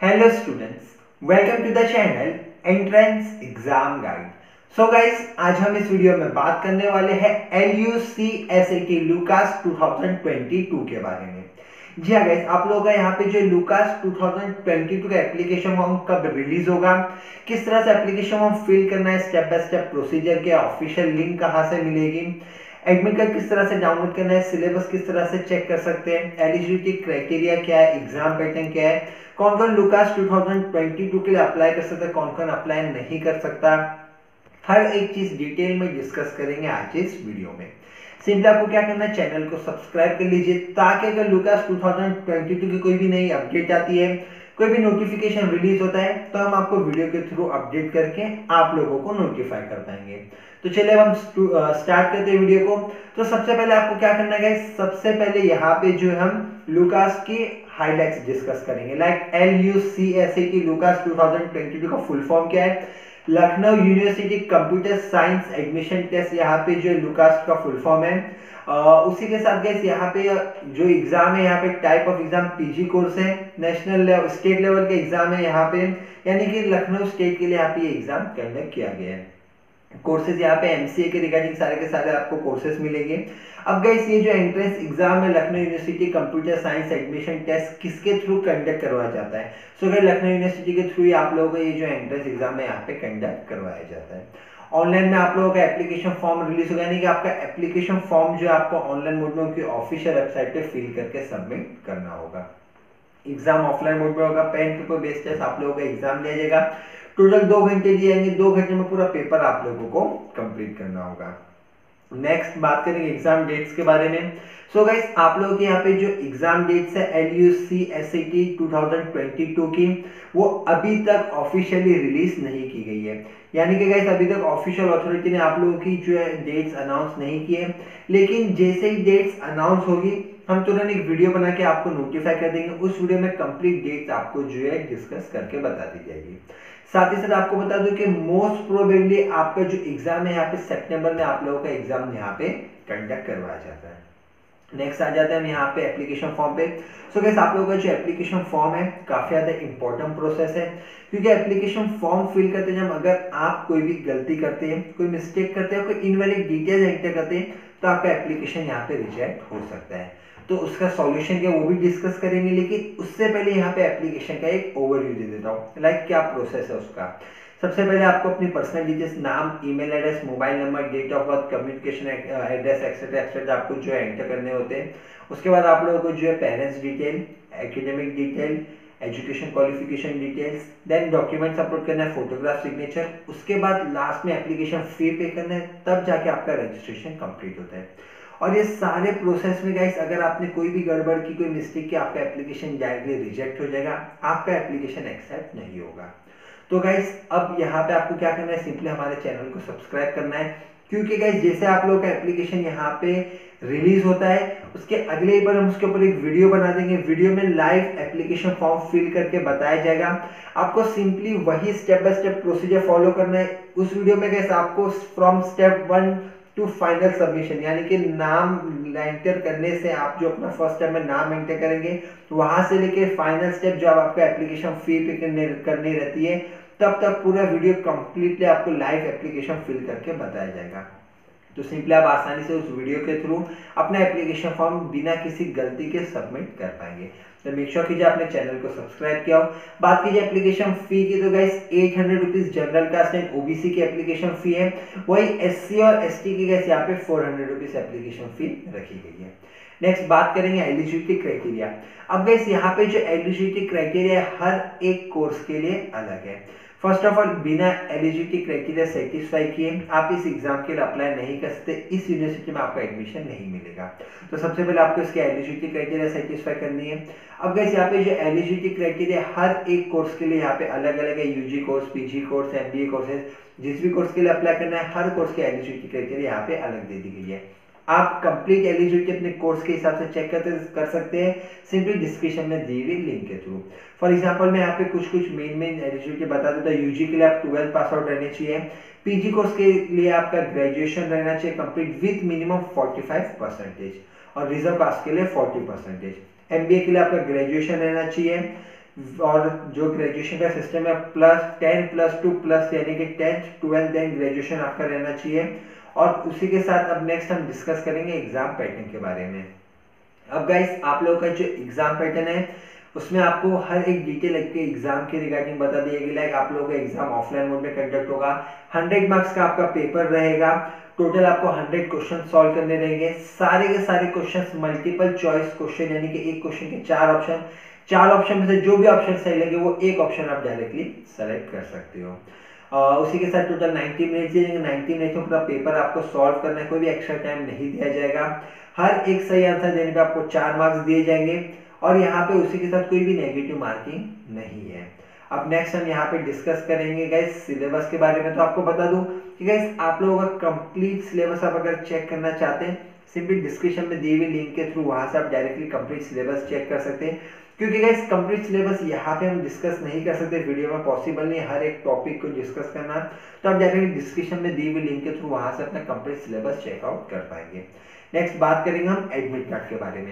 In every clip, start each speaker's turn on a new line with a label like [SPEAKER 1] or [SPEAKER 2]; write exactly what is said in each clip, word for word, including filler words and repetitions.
[SPEAKER 1] Hello students, welcome to the channel Entrance Exam Guide. So guys, आज हम इस video में बात करने वाले हैं L U C S A T लूकास दो हज़ार बाईस के बारे में। जी हाँ गाइस, आप लोगों का यहाँ पे जो लूकास दो हज़ार बाईस का एप्लीकेशन फॉर्म कब रिलीज होगा, किस तरह से एप्लीकेशन फॉर्म फिल करना है, स्टेप बाय स्टेप प्रोसीजर के ऑफिशियल लिंक कहाँ से मिलेगी, एडमिट कार्ड किस तरह से डाउनलोड करना है, सिलेबस किस तरह से चेक कर सकते हैं, एलिजिबिलिटी क्राइटेरिया क्या है, एग्जाम पैटर्न क्या है, कौन कौन लूकास दो हज़ार बाईस के लिए अप्लाई कर सकता है, कौन कौन अप्लाई नहीं कर सकता, हर एक चीज डिटेल में डिस्कस करेंगे आज इस वीडियो में। सिंपली आपको क्या करना है, चैनल को सब्सक्राइब कर लीजिए ताकि अगर लूकास दो हज़ार बाईस की कोई भी नई अपडेट आती है, कोई भी नोटिफिकेशन रिलीज होता है तो हम आपको वीडियो के थ्रू अपडेट करके आप लोगों को नोटिफाई कर पाएंगे। तो चलिए अब हम स्टार्ट करते हैं वीडियो को। तो सबसे पहले आपको क्या करना है, सबसे पहले यहाँ पे जो है हम लूकास की हाइलाइट्स डिस्कस करेंगे। Like L U C S A T लूकास दो हज़ार बाईस का फुल फॉर्म क्या है, Lucknow university computer science admission test, यहाँ पे जो लूकास का फुल फॉर्म है। आ, उसी के साथ गैस यहाँ पे जो एग्जाम है, यहाँ पे type of exam PG course है, नेशनल लेवल स्टेट लेवल के एग्जाम है यहाँ पे, यानी कि लखनऊ स्टेट के लिए यहाँ पे ये एग्जाम कंडक्ट किया गया है। कोर्सेज यहाँ पे एमसीए के रिगार्डिंग सारे के सारे आपको कोर्सेज मिलेंगे। अब गाइस ये जो एंट्रेंस एग्जाम है Lucknow university computer science admission test किसके थ्रू कंडक्ट करवाया जाता है, सो so, लखनऊ यूनिवर्सिटी के थ्रू ही आप लोगों को ये जो एंट्रेंस एग्जाम है यहाँ पे कंडक्ट करवाया जाता है। ऑनलाइन में आप लोगों का एप्लीकेशन फॉर्म रिलीज होगा, यानी कि आपका एप्लीकेशन फॉर्म जो है आपको ऑनलाइन मोड में उनकी ऑफिशियल वेबसाइट पे फिल करके सबमिट करना होगा। एग्जाम ऑफलाइन मोड में होगा, पेन पेपर बेस्ड टेस्ट आप लोगों का एग्जाम लिया जाएगा। टोटल दो घंटे दिए जाएंगे, दो घंटे में पूरा पेपर आप लोगों को कंप्लीट करना होगा। नेक्स्ट बात करेंगे एग्जाम डेट्स के बारे में। सो so गाइस, आप लोगों के यहाँ पे जो एग्जाम डेट्स है L U C S A T दो हज़ार बाईस की, वो अभी तक ऑफिशियली रिलीज नहीं की गई है। यानी कि गाइस अभी तक ऑफिशियल अथॉरिटी ने आप लोगों की जो है डेट्स अनाउंस नहीं किए, लेकिन जैसे ही डेट्स अनाउंस होगी हम तुरंत एक वीडियो बना के आपको नोटिफाई कर देंगे। उस वीडियो में कंप्लीट डेट्स आपको जो है डिस्कस करके बता दी जाएगी। साथ ही साथ आपको बता दूं कि मोस्ट प्रोबेबली आपका जो एग्जाम है यहाँ पे सितंबर में आप लोगों का एग्जाम यहाँ पे कंडक्ट करवाया जाता है। नेक्स्ट आ जाते हैं हम यहाँ पे एप्लीकेशन फॉर्म पे। सो गाइस, आप लोगों का जो एप्लीकेशन फॉर्म है काफी ज्यादा इंपॉर्टेंट प्रोसेस है, क्योंकि एप्लीकेशन फॉर्म फिल करते जब अगर आप कोई भी गलती करते हैं, कोई मिस्टेक करते हैं, कोई इनवैलिड डिटेल्स एंटर करते हैं तो आपका एप्लीकेशन यहाँ पे रिजेक्ट हो सकता है। तो उसका सॉल्यूशन क्या वो भी डिस्कस करेंगे, लेकिन उससे पहले यहाँ पे एप्लीकेशन का एक ओवरव्यू दे देता हूँ। लाइक क्या प्रोसेस है उसका। सबसे पहले आपको अपनी पर्सनल डिटेल्स, नाम, email address, mobile number, date of birth, communication address etcetera etcetera आपको जो है एंटर करने होते हैं। उसके बाद आप लोगों को जो है parents detail, academic detail, education qualification details, then documents upload करना है, फोटोग्राफ, सिग्नेचर। उसके बाद लास्ट में एप्लीकेशन फी पे करना है, तब जाके आपका रजिस्ट्रेशन कंप्लीट होता है। और ये सारे प्रोसेस में गाइस अगर आपने कोई भी गड़बड़ की, कोई मिस्टेक की, आपका एप्लीकेशन डायरेक्टली रिजेक्ट हो जाएगा, आपका एप्लीकेशन एक्सेप्ट नहीं होगा। तो गाइस अब यहाँ पे आपको क्या करना है, सिंपली हमारे चैनल को सब्सक्राइब करना है, क्योंकि गाइस जैसे आप लोगों का एप्लीकेशन यहाँ पे रिलीज होता है उसके अगले ही बार हम उसके ऊपर एक वीडियो बना देंगे। वीडियो में लाइव एप्लीकेशन फॉर्म फिल करके बताया जाएगा। आपको सिंपली वही step by step procedure follow करना है। उस वीडियो में गाइस आपको from step one to final submission, यानी कि नाम एंटर करने से आप जो अपना फर्स्ट स्टेप में नाम एंटर करेंगे, वहां से लेके फाइनल स्टेप जो आप आपका एप्लीकेशन फी पे करने करनी रहती है, तब तक पूरा वीडियो कंप्लीटली आपको लाइव एप्लीकेशन फिल करके बताया जाएगा। तो सिंपली आप आसानी से उस वीडियो के थ्रू अपना एप्लीकेशन फॉर्म बिना किसी गलती के सबमिट कर पाएंगे। तो मेक श्योर कीजिए आपने चैनल को सब्सक्राइब किया हो। बात कीजिए एप्लीकेशन फी की, तो guys eight hundred rupees general caste and OBC की एप्लीकेशन फी है, वही एससी और एसटी की गाइस यहाँ पे four hundred rupees application fee रखी गई है। नेक्स्ट बात करेंगे एलिजिबिलिटी क्राइटेरिया। अब गाइस यहाँ पे जो एलिजिबिलिटी क्राइटेरिया है हर एक कोर्स के लिए अलग है। फर्स्ट ऑफ ऑल, बिना एलिजिबिलिटी क्राइटेरिया सेटिस्फाई किए आप इस एग्जाम के लिए अप्लाई नहीं कर सकते, इस यूनिवर्सिटी में आपका एडमिशन नहीं मिलेगा। तो सबसे पहले आपको इसके एलिजिबिलिटी क्राइटेरिया सेटिस्फाई करनी है। अब गाइस यहाँ पे जो एलिजिबिलिटी क्राइटेरिया हर एक कोर्स के लिए यहाँ पे अलग अलग है। UG course, PG course, MBA courses, जिस भी कोर्स के लिए अप्लाई करना है हर कोर्स की एलिजिबिलिटी क्राइटेरिया यहाँ पे अलग दे दी गई है। आप कंप्लीट एलिजिबिलिटी अपने कोर्स के हिसाब से चेक करते कर सकते हैं, सिंपली डिस्क्रिप्शन में दी हुई लिंक के थ्रू। फॉर एग्जांपल मैं यहाँ पे कुछ कुछ मेन मेन एलिजिबिलिटी बता देता हूँ। यूजी के लिए आप ट्वेल्थ पास आउट रहने चाहिए। पीजी कोर्स के लिए आपका ग्रेजुएशन रहना चाहिए कंप्लीट विथ मिनिमम पैंतालीस परसेंटेज, और रिजर्व कास्ट के लिए चालीस परसेंटेज। एमबीए के लिए आपका ग्रेजुएशन रहना चाहिए, और जो ग्रेजुएशन का सिस्टम है plus ten plus two plus यानी कि टेंथ ट्वेल्थ देन ग्रेजुएशन आपका रहना चाहिए। और उसी के साथ अब नेक्स्ट हम डिस्कस करेंगे एग्जाम पैटर्न के बारे में। अब गाइस आप लोगों का जो एग्जाम पैटर्न है उसमें आपको हर एक डिटेल के एग्जाम के रिगार्डिंग बता दिया गया। लाइक आप लोगों का एग्जाम ऑफलाइन मोड में कंडक्ट होगा, हंड्रेड मार्क्स का आपका पेपर रहेगा, टोटल आपको हंड्रेड क्वेश्चन सॉल्व करने रहेंगे। सारे के सारे क्वेश्चंस मल्टीपल चॉइस क्वेश्चन यानी कि एक क्वेश्चन के चार ऑप्शन, चार ऑप्शन में से जो भी ऑप्शन सही लगे वो एक ऑप्शन आप डायरेक्टली सेलेक्ट कर सकते हो। Uh, उसी के साथ टोटल नाइंटी मिनट्स दिए, नाइंटी मिनट्स में पूरा पेपर आपको सॉल्व करना है, कोई भी एक्स्ट्रा टाइम नहीं दिया जाएगा। हर एक सही आंसर देने पे आपको चार मार्क्स दिए जाएंगे और यहाँ पे उसी के साथ कोई भी नेगेटिव मार्किंग नहीं है। अब नेक्स्ट हम यहाँ पे डिस्कस करेंगे गाइस सिलेबस के बारे में। तो आपको बता दूं कि गाइस आप लोगों का कंप्लीट सिलेबस आप अगर चेक करना चाहते हैं सिंपली डिस्क्रिप्शन में दी हुई लिंक के थ्रू वहां से आप डायरेक्टली कंप्लीट सिलेबस चेक कर सकते हैं। क्योंकि गाइस कंप्लीट सिलेबस यहाँ पे हम डिस्कस नहीं कर सकते, वीडियो में पॉसिबल नहीं हर एक टॉपिक को डिस्कस करना, तो आप डायरेक्टली डिस्क्रिप्शन में दी हुई लिंक के थ्रू वहां से अपना कंप्लीट सिलेबस चेकआउट कर पाएंगे। नेक्स्ट बात करेंगे हम एडमिट कार्ड के बारे में।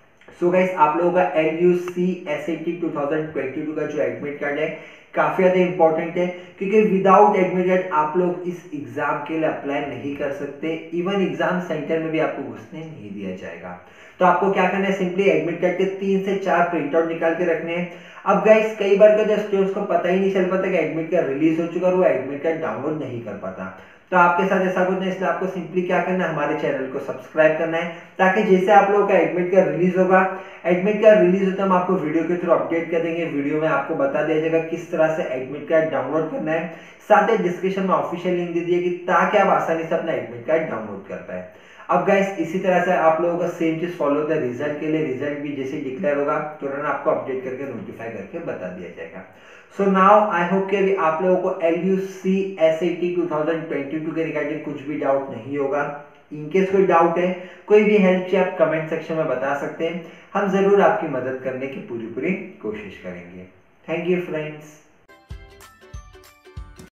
[SPEAKER 1] सो गाइस आप लोगों का L U C S A T two thousand twenty two का जो एडमिट कार्ड है काफी ज्यादा इंपॉर्टेंट है, क्योंकि विदाउट एडमिट कार्ड आप लोग इस एग्जाम के लिए अप्लाई नहीं कर सकते, इवन एग्जाम सेंटर में भी आपको घुसने नहीं दिया जाएगा। तो आपको क्या करना है, सिंपली एडमिट कार्ड के तीन से चार प्रिंट आउट निकाल के रखने हैं। अब गाइस कई बार का स्टूडेंट्स को पता ही नहीं चल पाता कि एडमिट कार्ड रिलीज हो चुका और वो एडमिट कार्ड डाउनलोड नहीं कर पाता। तो आपके साथ ऐसा कुछ नहीं, इसलिए आपको सिंपली क्या करना है, हमारे चैनल को सब्सक्राइब करना है, ताकि जैसे आप लोगों का एडमिट कार्ड रिलीज होगा, एडमिट कार्ड रिलीज होता है हम आपको वीडियो के थ्रू अपडेट कर देंगे। वीडियो में आपको बता दिया जाएगा किस तरह से एडमिट कार्ड डाउनलोड करना है, साथ ही डिस्क्रिप्शन में ऑफिशियल लिंक दे दिए कि ताकि आप आसानी से अपना एडमिट कार्ड डाउनलोड कर पाए। अब गाइस इसी तरह से आप लोगों का सेम चीज फॉलो होता है रिजल्ट के लिए। रिजल्ट भी जैसे डिक्लेयर होगा तुरंत आपको अपडेट करके नोटिफाई करके बता दिया जाएगा। सो नाउ आई होप कि अभी आप लोगों को L U C S A T two thousand twenty two के रिगार्डिंग कुछ भी डाउट नहीं होगा। इनकेस कोई डाउट है, कोई भी हेल्प चाहिए, आप कमेंट सेक्शन में बता सकते हैं, हम जरूर आपकी मदद करने की पूरी पूरी कोशिश करेंगे। Thank you friends.